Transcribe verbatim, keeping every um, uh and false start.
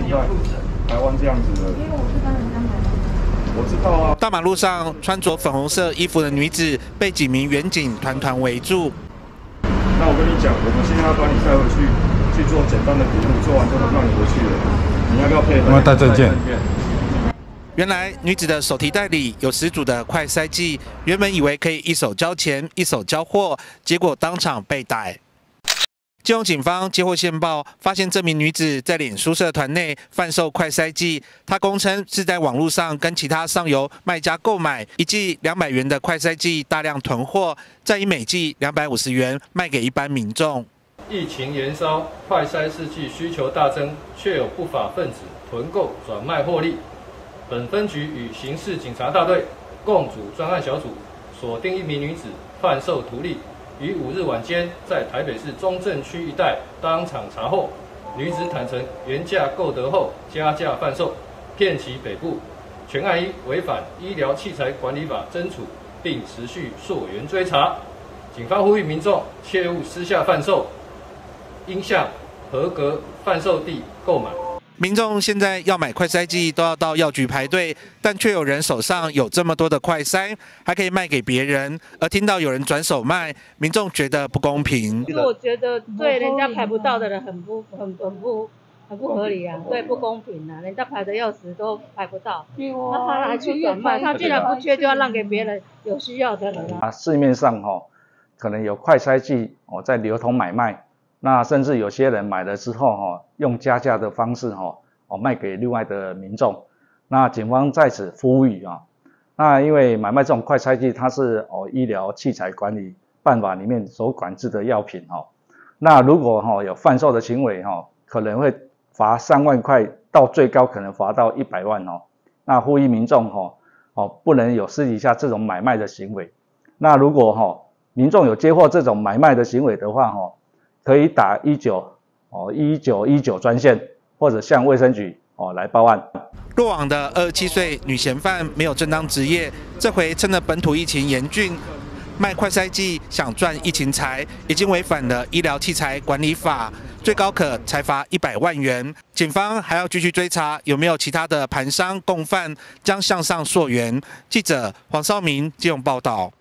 在台湾这样子的。因为我是帮人家买的。我知道啊。 大马路上穿着粉红色衣服的女子被几名员警团团围住。 那我跟你讲，我们现在要把你带回去去做简单的笔录，做完之后让你回去了。你要不要配合？ 我要带证件。 原来女子的手提袋里有十组的快筛剂，原本以为可以一手交钱一手交货，结果当场被逮。基隆警方接获线报，发现这名女子在脸书社团内贩售快筛剂，她供称是在网络上跟其他上游卖家购买一剂两百元的快筛剂，大量囤货，再以每剂两百五十元卖给一般民众。 疫情延烧，快筛试剂需求大增，却有不法分子囤购转卖获利。 本分局与刑事警察大队共组专案小组，锁定一名女子贩售图利，于五日晚间在台北市中正区一带当场查获。女子坦承原价购得后加价贩售，骗其北部。全案一违反医疗器材管理法侦处，并持续溯源追查。警方呼吁民众切勿私下贩售，应向合格贩售地购买。 民众现在要买快筛剂都要到药局排队，但却有人手上有这么多的快筛，还可以卖给别人。而听到有人转手卖，民众觉得不公平。 我觉得对人家排不到的人很不很很不很不合理啊，对，不公平啊！人家排的要死都排不到，那他还去转卖，他既然不缺就要让给别人有需要的人啊。 市面上哈、哦，可能有快筛剂哦在流通买卖。 那甚至有些人买了之后，哈，用加价的方式，哈，哦，卖给另外的民众。那警方在此呼吁啊，那因为买卖这种快筛剂，它是哦医疗器材管理办法里面所管制的药品，哈。那如果哈有贩售的行为，哈，可能会罚三万块，到最高可能罚到一百万哦。那呼吁民众，哈，哦，不能有私底下这种买卖的行为。那如果哈民众有接获这种买卖的行为的话，哈。 可以打一九哦一九一九专线，或者向卫生局哦来报案。 落网的二十七岁女嫌犯没有正当职业，这回趁着本土疫情严峻，卖快筛剂想赚疫情财，已经违反了医疗器材管理法，最高可裁罚一百万元。警方还要继续追查有没有其他的盘商共犯，将向上溯源。记者黄少明基隆报道。